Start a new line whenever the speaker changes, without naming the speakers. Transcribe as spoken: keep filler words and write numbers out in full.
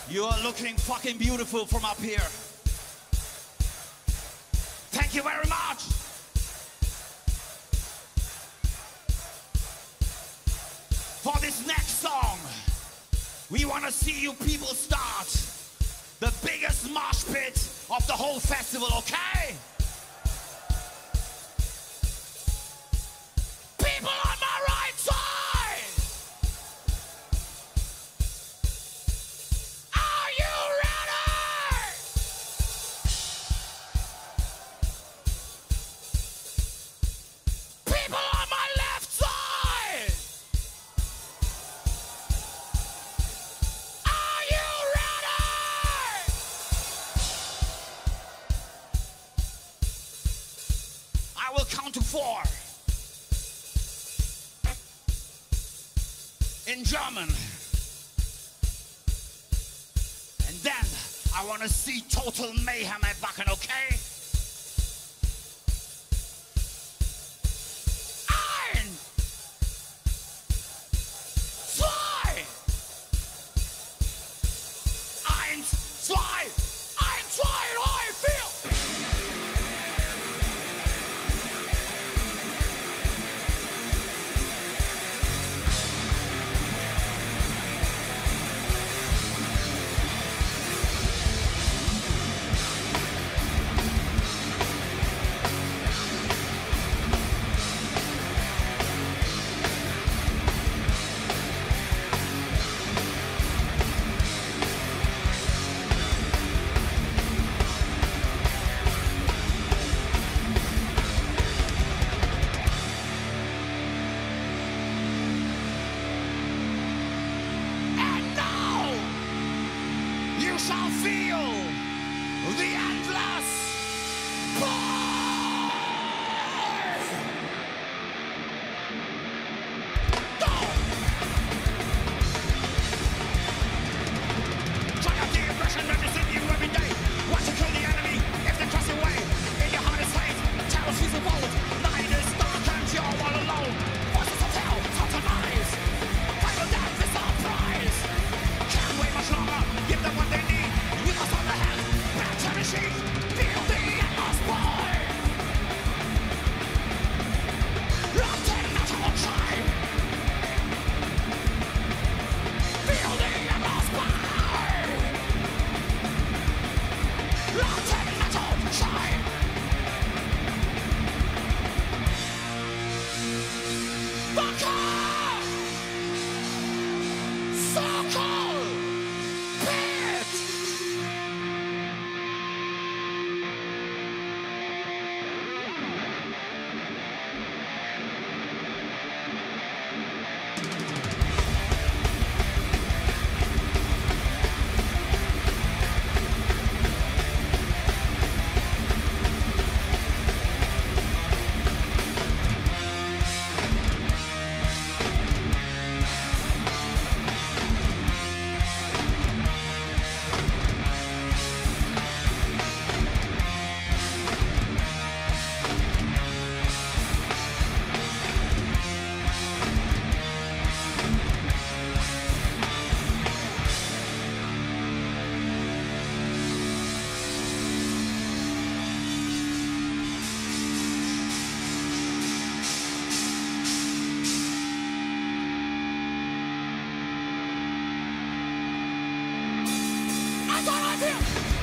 You are looking fucking beautiful from up here. Thank you very much. For this next song, we want to see you people start the biggest mosh pit of the whole festival, okay? People on my right side! Are you ready? People on my left side! Are you ready? I will count to four. In German. And then I want to see total mayhem at Wacken, okay? Ein, zwei, eins, zwei, eins, zwei, drei, vier. Shall feel the endless boy. Go! Try out the aggression that is in you every day. Want to kill the enemy if they cross your way. In your heart is hate, terror sees a bolt. Night is dark and you're all alone. Voices of hell, thoughts of lies. Final death is our prize. Can't wait much longer, give them what they need. With us on the head, back to the sheet. Feel the endless boy. Locked in metal shine. Feel the endless boy. Locked in metal shine. Fuck off! Circle! Pit! That's all I feel!